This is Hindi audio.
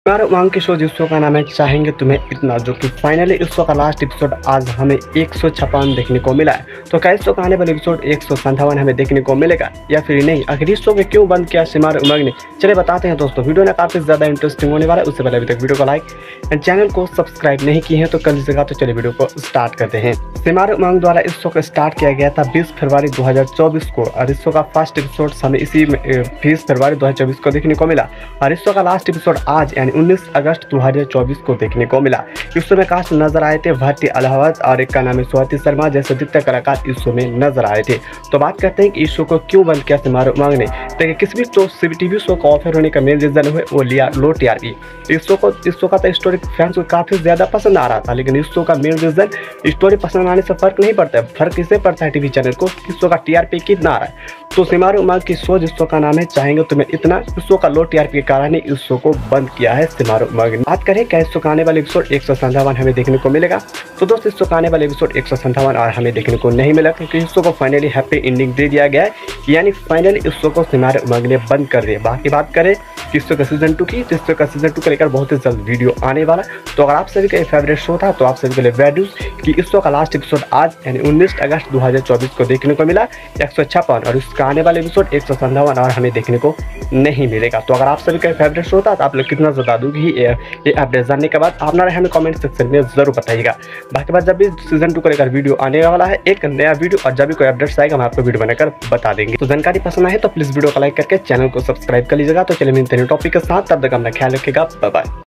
हमारे उमंग के शो जिस शो का नाम है चाहेंगे तुम्हें इतना, जो कि फाइनली इस शो का लास्ट एपिसोड आज हमें 156 देखने को मिला है। तो क्या इस शो का आने वाला एपिसोड 157 हमें देखने को मिलेगा या फिर नहीं? आखिर इस शो को क्यों बंद किया सिमार उमंग ने, चलिए बताते हैं दोस्तों। वीडियो ना काफी ज्यादा इंटरेस्टिंग होने वाला है। उससे पहले अभी तक वीडियो को लाइक एंड चैनल को सब्सक्राइब नहीं किए हैं तो कर लीजिएगा। तो चलिए वीडियो को स्टार्ट करते हैं। सिमार उमंग द्वारा इस शो को स्टार्ट किया गया था 20 फरवरी 2024 को और इस शो का फर्स्ट एपिसोड हमें इसी 20 फरवरी 2024 को देखने को मिला और इस शो का लास्ट एपिसोड आज यानी 19 अगस्त 2024 को देखने को मिला। इस शो में कास्ट नजर आए थे भट्टी अलाहाबाद और एक का नाम है स्वाति शर्मा जैसे दिग्गज कलाकार इस शो में नजर आए थे। तो बात करते हैं कि इस शो को क्यों बंद किया सिमार उमंग ने। देखिए किसी भी टीवी शो को ऑफर होने का मेन रीजन है वो लिया लो टीआरपी। इस शो का तो स्टोरी फैंस को काफी ज्यादा पसंद आ रहा था, लेकिन इस शो का मेन रीजन स्टोरी पसंद आने से फर्क नहीं पड़ता है। फर्क इससे पड़ता है टीवी चैनल को इस शो का टीआरपी कितना आ रहा है। तो सिमार उमंग की शो जिस शो का नाम है चाहेंगे तुम्हें इतना, इस शो का लो टीआरपी के कारण इस शो को बंद किया है सिमार उमंग ने। बात करें क्या इस शो का आने वाले एपिसोड 157 हमें देखने को मिलेगा, तो दोस्तों इस शो का आने वाले एपिसोड 157 और हमें देखने को नहीं मिला क्योंकि इस शो को फाइनली हैप्पी एंडिंग दे दिया गया है, यानी फाइनली इस शो को सिमार उमंग ने बंद कर दिया। बाकी बात करें इस शो का सीजन 2 की, तो इस शो का सीजन 2 को लेकर बहुत ही जल्द वीडियो आने वाला। तो अगर आप सभी का फेवरेट शो था तो आप सभी के लिए बैड न्यूज कि इस शो का लास्ट एपिसोड आज यानी 19 अगस्त 2024 को देखने को मिला 156 और इसका आने वाले एपिसोड 157 और हमें देखने को नहीं मिलेगा। तो अगर आप सभी का फेवरेट शो था तो आप लोग कितना बता दूंगी ये अपडेट जानने के बाद आप ना हमें कमेंट सेक्शन में जरूर बताइएगा। बाकी बात जब भी सीजन 2 को लेकर वीडियो आने वाला है एक नया वीडियो और जब भी कोई अपडेट्स आएगा हम आपको वीडियो बनाकर बता देंगे। तो जानकारी पसंद आए तो प्लीज वीडियो को लाइक करके चैनल को सब्सक्राइब कर लीजिएगा। तो चलिए मिलते हैं टॉपिक के साथ, तब तक अपना ख्याल रखिएगा। Bye bye.